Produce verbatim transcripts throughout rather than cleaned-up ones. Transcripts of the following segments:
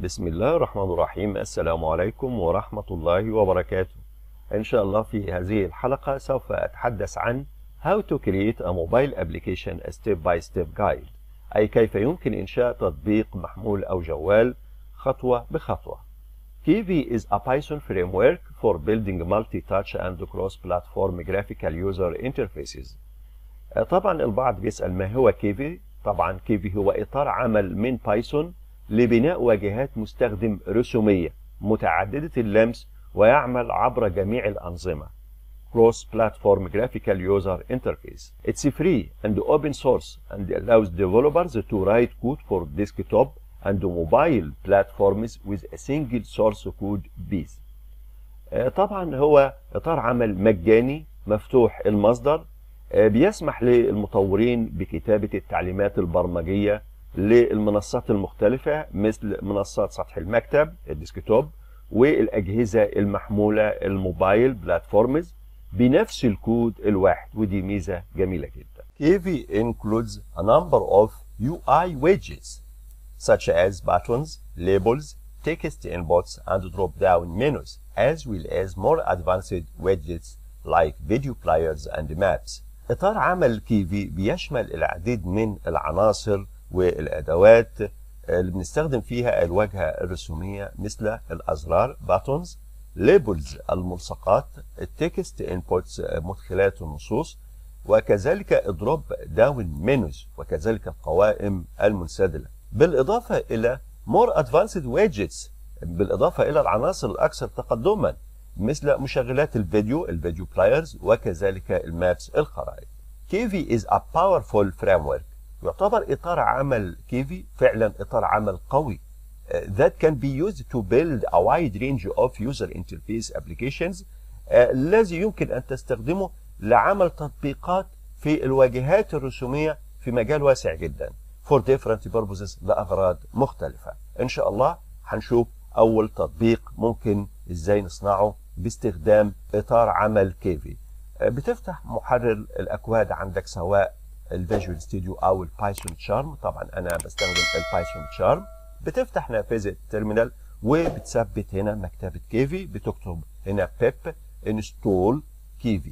بسم الله الرحمن الرحيم. السلام عليكم ورحمة الله وبركاته. إن شاء الله في هذه الحلقة سوف أتحدث عن How to create a mobile application a step by step guide، أي كيف يمكن إنشاء تطبيق محمول أو جوال خطوة بخطوة. Kivy is a Python framework for building multi-touch and cross-platform graphical user interfaces. طبعا البعض بيسأل ما هو كيفي؟ طبعا كيفي هو إطار عمل من بايثون لبناء واجهات مستخدم رسومية متعددة اللمس ويعمل عبر جميع الأنظمة. Cross-platform graphical user interface. It's free and open source and allows developers to write code for desktop and mobile platforms with a single source code base. طبعا هو إطار عمل مجاني مفتوح المصدر، بيسمح للمطورين بكتابة التعليمات البرمجية للمنصات المختلفة مثل منصات سطح المكتب الديسكتوب والأجهزة المحمولة الموبايل بلاتفورمز بنفس الكود الواحد، ودي ميزة جميلة جدا. Kivy includes a number of U I widgets such as buttons, labels, text inputs and drop-down menus, as well as more advanced widgets like video players and maps. إطار عمل كيفي بيشمل العديد من العناصر والأدوات اللي بنستخدم فيها الواجهة الرسومية مثل الأزرار buttons، labels الملصقات، التكست inputs مدخلات النصوص، وكذلك الدروب داون menus وكذلك القوائم المنسدلة، بالإضافة إلى more advanced widgets، بالإضافة إلى العناصر الأكثر تقدما مثل مشغلات الفيديو الفيديو بلايرز وكذلك المابس الخرائط. Kivy is a powerful framework. يعتبر إطار عمل كيفي فعلا إطار عمل قوي that can be used to build a wide range of user interface applications الذي يمكن أن تستخدمه لعمل تطبيقات في الواجهات الرسومية في مجال واسع جدا for different purposes لأغراض مختلفة. إن شاء الله هنشوف أول تطبيق ممكن إزاي نصنعه باستخدام إطار عمل كيفي. بتفتح محرر الأكواد عندك سواء الفيجوال ستوديو أو البايثون تشارم، طبعا أنا بستخدم البايثون تشارم. بتفتح نافذة تيرمينال وبتثبت هنا مكتبة كيفي، بتكتب هنا pip install كيفي.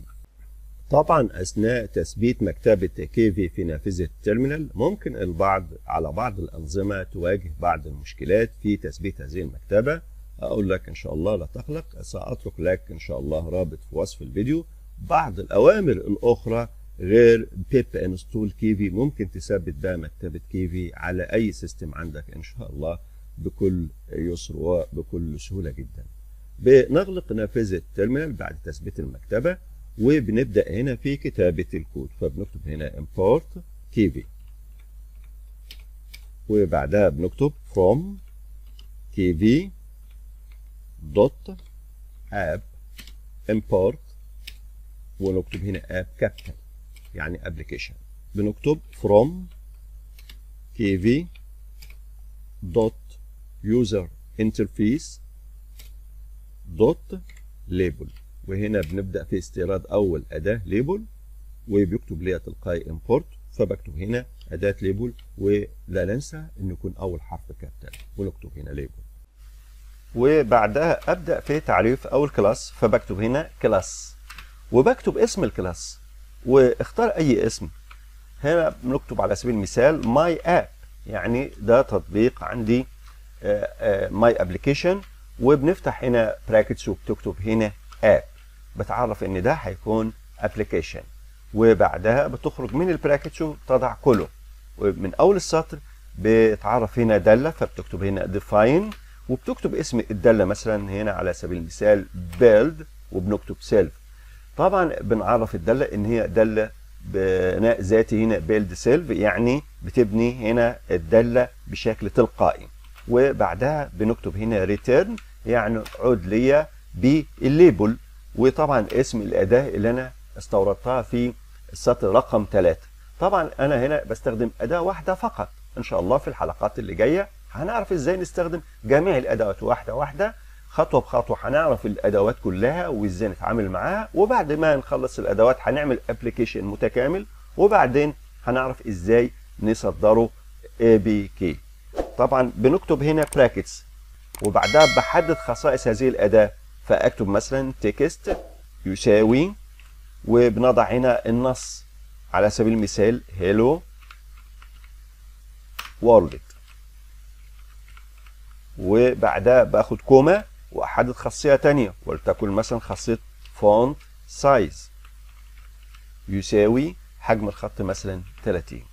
طبعا أثناء تثبيت مكتبة كيفي في نافذة تيرمينال ممكن البعض على بعض الأنظمة تواجه بعض المشكلات في تثبيت هذه المكتبة. أقول لك إن شاء الله لا تقلق، سأترك لك إن شاء الله رابط في وصف الفيديو بعض الأوامر الأخرى غير pip install كيفي ممكن تثبت بها مكتبة كيفي على أي سيستم عندك إن شاء الله بكل يسر وبكل سهولة جدا. بنغلق نافذة تيرمينال بعد تثبيت المكتبة وبنبدأ هنا في كتابة الكود، فبنكتب هنا import كيفي وبعدها بنكتب from كيفي دوت app import ونكتب هنا app capital يعني application. بنكتب from كيفي دوت user interface دوت label، وهنا بنبدأ في استيراد أول أداة label وبيكتب لي تلقائي import، فبكتب هنا أداة label ولا ننسى إن يكون أول حرف capital ونكتب هنا label. وبعدها أبدأ في تعريف أول كلاس، فبكتب هنا كلاس وبكتب اسم الكلاس واختار أي اسم. هنا بنكتب على سبيل المثال ماي اب، يعني ده تطبيق عندي ماي ابلكيشن، وبنفتح هنا براكتس وبتكتب هنا اب، بتعرف ان ده هيكون ابلكيشن، وبعدها بتخرج من البراكتس وتضع كله، ومن اول السطر بتعرف هنا داله، فبتكتب هنا ديفاين وبتكتب اسم الداله مثلا هنا على سبيل المثال build وبنكتب سيلف. طبعا بنعرف الداله ان هي داله بناء ذاتي، هنا build self يعني بتبني هنا الداله بشكل تلقائي، وبعدها بنكتب هنا return يعني عود ليا بالليبل، وطبعا اسم الاداه اللي انا استوردتها في السطر رقم ثلاثة. طبعا انا هنا بستخدم اداه واحده فقط، ان شاء الله في الحلقات اللي جايه هنعرف ازاي نستخدم جميع الادوات واحده واحده خطوه بخطوه، هنعرف الادوات كلها وازاي نتعامل معاها، وبعد ما نخلص الادوات هنعمل ابلكيشن متكامل، وبعدين هنعرف ازاي نصدره إيه بي كي. طبعا بنكتب هنا براكتس وبعدها بحدد خصائص هذه الأداة، فأكتب مثلا تكست يساوي، وبنضع هنا النص على سبيل المثال hello world، وبعدها باخد كوما واحدد خاصيه تانية ولتكن مثلا خاصيه font size يساوي حجم الخط مثلا ثلاثين،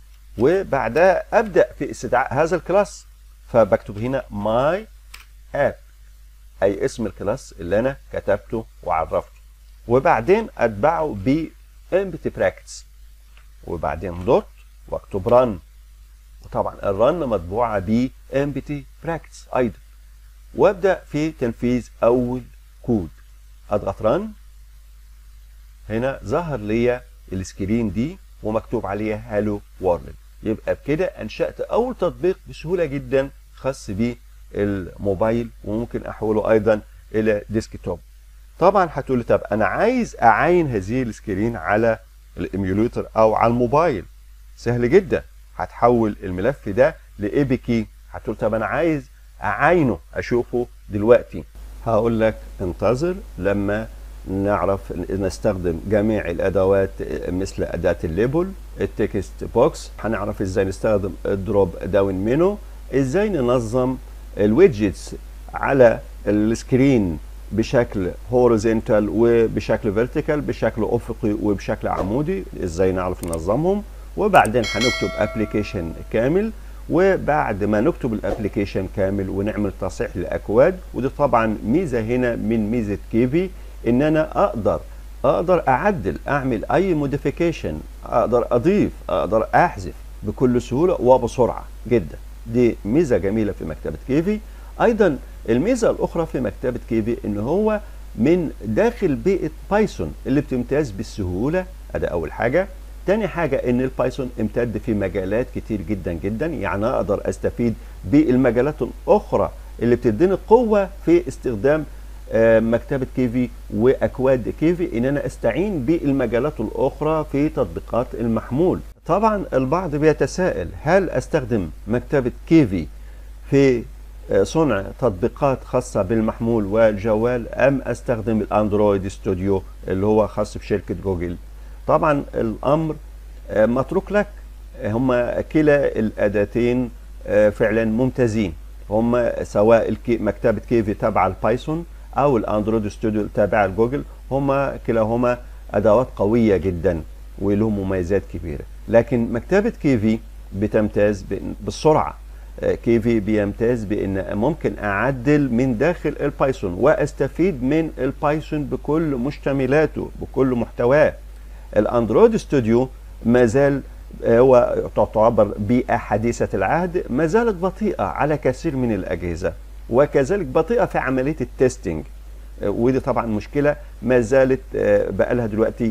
وبعدها ابدا في استدعاء هذا الكلاس، فبكتب هنا my app اي اسم الكلاس اللي انا كتبته وعرفته، وبعدين اتبعه ب empty brackets، وبعدين دوت واكتب run، وطبعا الرن مطبوعه ب empty brackets ايضا، وابدا في تنفيذ اول كود. اضغط رن، هنا ظهر لي السكرين دي ومكتوب عليها هالو وورلد. يبقى بكده انشات اول تطبيق بسهوله جدا خاص بالموبايل، وممكن احوله ايضا الى ديسكتوب. طبعا هتقول لي طب انا عايز اعاين هذه السكرين على الايميوليتر او على الموبايل. سهل جدا، هتحول الملف ده لاي بي كي. هتقول طب انا عايز اعاينه اشوفه دلوقتي. هقول لك انتظر لما نعرف نستخدم جميع الادوات مثل اداه الليبل، التكست بوكس، هنعرف ازاي نستخدم الدروب داون منو، ازاي ننظم الويدجتس على السكرين بشكل هوريزونتال وبشكل فيرتيكال، بشكل افقي وبشكل عمودي، ازاي نعرف ننظمهم. وبعدين هنكتب ابلكيشن كامل، وبعد ما نكتب الابلكيشن كامل ونعمل تصحيح للاكواد. ودي طبعا ميزه هنا من ميزه كيفي، ان انا اقدر اقدر اعدل، اعمل اي موديفيكيشن، اقدر اضيف، اقدر احذف بكل سهوله وبسرعه جدا. دي ميزه جميله في مكتبه كيفي. ايضا الميزه الاخرى في مكتبه كيفي ان هو من داخل بيئه بايثون اللي بتمتاز بالسهوله. ادي اول حاجه. تاني حاجة ان البايثون امتد في مجالات كتير جدا جدا، يعني اقدر استفيد بالمجالات الاخرى اللي بتديني قوة في استخدام مكتبة كيفي واكواد كيفي، ان انا استعين بالمجالات الاخرى في تطبيقات المحمول. طبعا البعض بيتساءل هل استخدم مكتبة كيفي في صنع تطبيقات خاصة بالمحمول والجوال، ام استخدم الاندرويد ستوديو اللي هو خاص بشركة جوجل؟ طبعا الامر متروك لك. هما كلا الاداتين فعلا ممتازين، هما سواء مكتبه كيفي تابعه البايثون او الاندرويد ستوديو تابعه لجوجل، هما كلاهما ادوات قويه جدا ولهم مميزات كبيره. لكن مكتبه كيفي بتمتاز بالسرعه. كيفي بيمتاز بان ممكن اعدل من داخل البايثون واستفيد من البايثون بكل مشتملاته بكل محتواه. الاندرويد ستوديو ما زال هو تعتبر بيئه حديثه العهد، ما زالت بطيئه على كثير من الاجهزه، وكذلك بطيئه في عمليه التستنج، ودي طبعا مشكله ما زالت بقى لها دلوقتي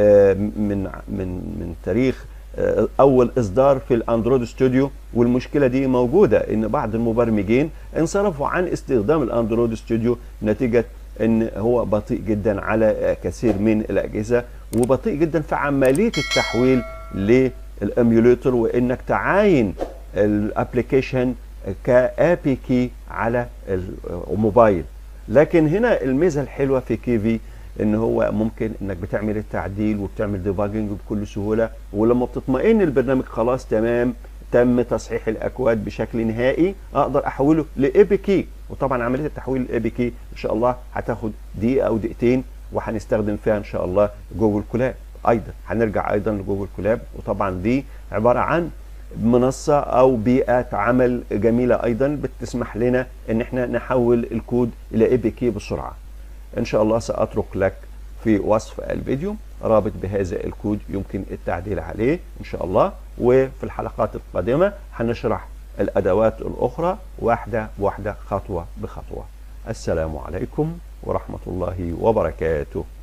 من من من تاريخ اول اصدار في الاندرويد ستوديو، والمشكله دي موجوده ان بعض المبرمجين انصرفوا عن استخدام الاندرويد ستوديو نتيجه ان هو بطيء جدا على كثير من الاجهزه، وبطيء جدا في عمليه التحويل للاميوليتر، وانك تعاين الابلكيشن كاي بي كي على الموبايل. لكن هنا الميزه الحلوه في كيفي ان هو ممكن انك بتعمل التعديل وبتعمل ديباجنج بكل سهوله، ولما بتطمئن البرنامج خلاص تمام تم تصحيح الاكواد بشكل نهائي، اقدر احوله لاي بي كي. وطبعا عمليه التحويل الاي بي كي ان شاء الله هتاخد دقيقه او دقيقتين، وهنستخدم فيها ان شاء الله جوجل كولاب. ايضا هنرجع ايضا لجوجل كولاب، وطبعا دي عباره عن منصه او بيئه عمل جميله ايضا بتسمح لنا ان احنا نحول الكود الى اي بي كي بسرعه. ان شاء الله ساترك لك في وصف الفيديو رابط بهذا الكود يمكن التعديل عليه ان شاء الله. وفي الحلقات القادمه هنشرح الادوات الاخرى واحده واحده خطوه بخطوه. السلام عليكم ورحمه الله وبركاته.